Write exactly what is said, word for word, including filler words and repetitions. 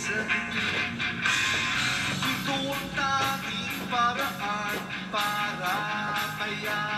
sa dilim. Ito ang tanging paraan para kaya